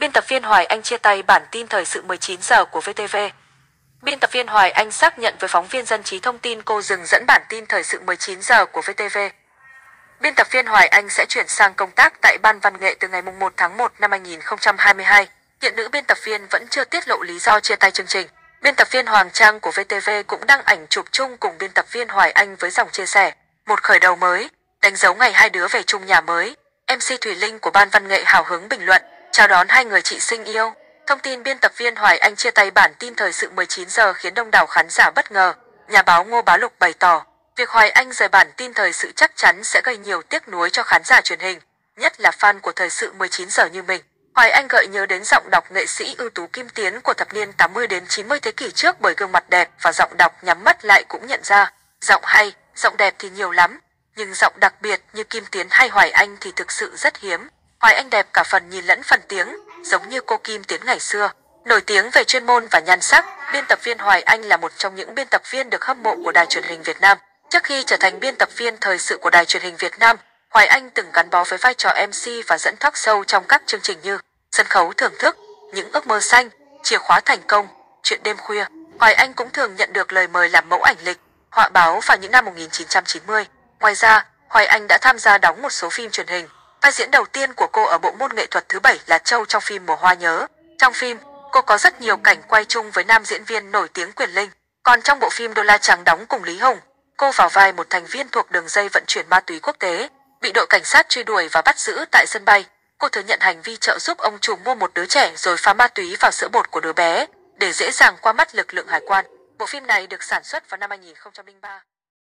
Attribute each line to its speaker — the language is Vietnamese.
Speaker 1: Biên tập viên Hoài Anh chia tay bản tin thời sự 19 giờ của VTV. Biên tập viên Hoài Anh xác nhận với phóng viên Dân trí thông tin cô dừng dẫn bản tin thời sự 19 giờ của VTV. Biên tập viên Hoài Anh sẽ chuyển sang công tác tại Ban Văn nghệ từ ngày 1 tháng 1 năm 2022. Hiện nữ biên tập viên vẫn chưa tiết lộ lý do chia tay chương trình. Biên tập viên Hoàng Trang của VTV cũng đăng ảnh chụp chung cùng biên tập viên Hoài Anh với dòng chia sẻ: một khởi đầu mới, đánh dấu ngày hai đứa về chung nhà mới. MC Thùy Linh của Ban Văn nghệ hào hứng bình luận: chào đón hai người chị xinh yêu. Thông tin biên tập viên Hoài Anh chia tay bản tin thời sự 19 giờ khiến đông đảo khán giả bất ngờ. Nhà báo Ngô Bá Lục bày tỏ, việc Hoài Anh rời bản tin thời sự chắc chắn sẽ gây nhiều tiếc nuối cho khán giả truyền hình, nhất là fan của thời sự 19 giờ như mình. Hoài Anh gợi nhớ đến giọng đọc nghệ sĩ ưu tú Kim Tiến của thập niên 80 đến 90 thế kỷ trước bởi gương mặt đẹp và giọng đọc nhắm mắt lại cũng nhận ra. Giọng hay, giọng đẹp thì nhiều lắm, nhưng giọng đặc biệt như Kim Tiến hay Hoài Anh thì thực sự rất hiếm. Hoài Anh đẹp cả phần nhìn lẫn phần tiếng, giống như cô Kim Tiến ngày xưa. Nổi tiếng về chuyên môn và nhan sắc, biên tập viên Hoài Anh là một trong những biên tập viên được hâm mộ của Đài Truyền hình Việt Nam. Trước khi trở thành biên tập viên thời sự của Đài Truyền hình Việt Nam, Hoài Anh từng gắn bó với vai trò MC và dẫn talk show trong các chương trình như Sân khấu thưởng thức, Những ước mơ xanh, Chìa khóa thành công, Chuyện đêm khuya. Hoài Anh cũng thường nhận được lời mời làm mẫu ảnh lịch, họa báo vào những năm 1990. Ngoài ra, Hoài Anh đã tham gia đóng một số phim truyền hình. Vai diễn đầu tiên của cô ở bộ môn nghệ thuật thứ 7 là Châu trong phim Mùa Hoa Nhớ. Trong phim, cô có rất nhiều cảnh quay chung với nam diễn viên nổi tiếng Quyền Linh. Còn trong bộ phim Đô La Trắng đóng cùng Lý Hùng, cô vào vai một thành viên thuộc đường dây vận chuyển ma túy quốc tế, bị đội cảnh sát truy đuổi và bắt giữ tại sân bay. Cô thừa nhận hành vi trợ giúp ông trùm mua một đứa trẻ rồi pha ma túy vào sữa bột của đứa bé để dễ dàng qua mắt lực lượng hải quan. Bộ phim này được sản xuất vào năm 2003.